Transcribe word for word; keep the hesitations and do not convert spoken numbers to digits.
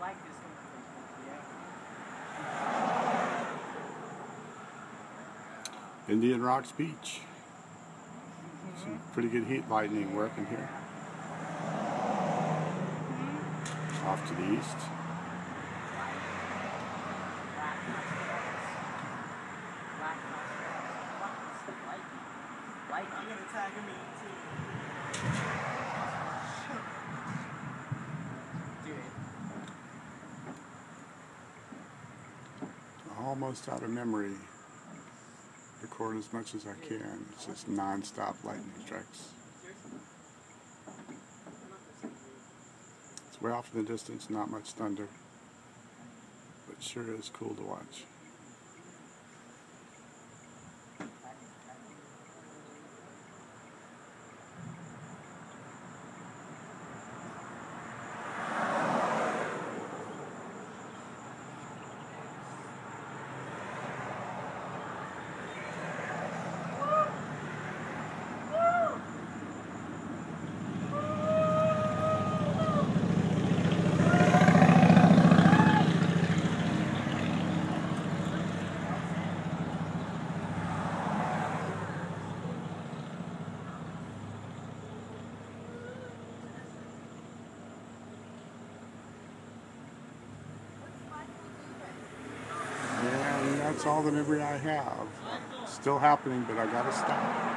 like this one. Yeah. Indian Rocks Beach. Some pretty good heat lightning working here. Off to the east. I'm gonna tag him in too. Do it. Almost out of memory. Record as much as I can. It's just non-stop lightning strikes. It's way off in the distance, not much thunder, but sure is cool to watch. And that's all the memory I have. Still happening, but I gotta stop.